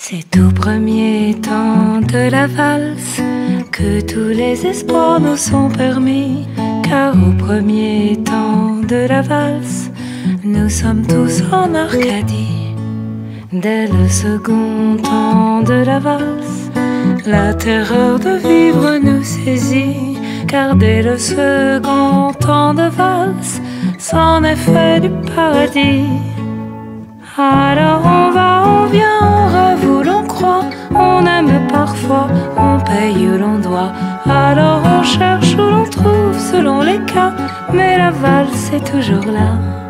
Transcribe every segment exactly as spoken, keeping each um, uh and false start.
C'est au premier temps de la valse que tous les espoirs nous sont permis, car au premier temps de la valse, nous sommes tous en Arcadie. Dès le second temps de la valse, la terreur de vivre nous saisit, car dès le second temps de valse, c'en est fait du paradis. Alors on va, on vient, on rêve où l'on croit, on aime parfois, on paye où l'on doit. Alors on cherche où l'on trouve selon les cas, mais la valse est toujours là.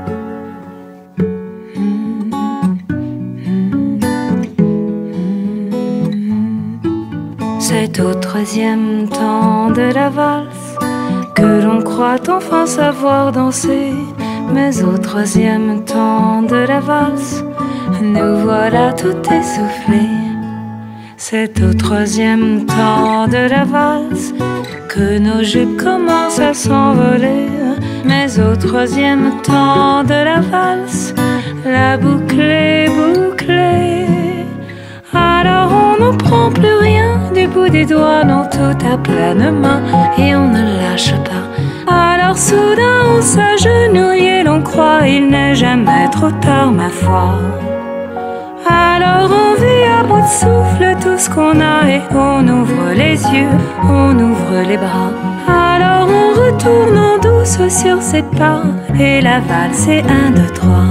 C'est au troisième temps de la valse que l'on croit enfin savoir danser. Mais au troisième temps de la valse, nous voilà tout essoufflés. C'est au troisième temps de la valse que nos jupes commencent à s'envoler. Mais au troisième temps de la valse, la boucle est bouclée. Alors on ne prend plus rien du bout des doigts, non, tout à pleine main, et on ne lâche pas. Alors soudain on s'agenouille et l'on croit il n'est jamais trop tard, ma foi. Alors on vit à bout de souffle tout ce qu'on a et on ouvre les yeux, on ouvre les bras. Alors on retourne en douce sur ses pas et la valse est un, deux, trois.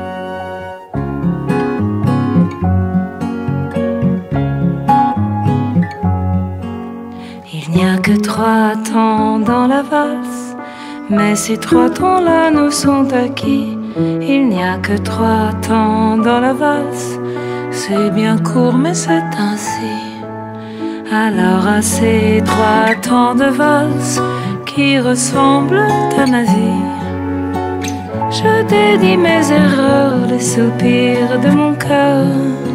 Il n'y a que trois temps dans la valse, mais ces trois temps-là nous sont acquis. Il n'y a que trois temps dans la valse, c'est bien court mais c'est ainsi. Alors à ces trois temps de valse qui ressemblent à ma vie, je dédie mes erreurs, les soupirs de mon cœur.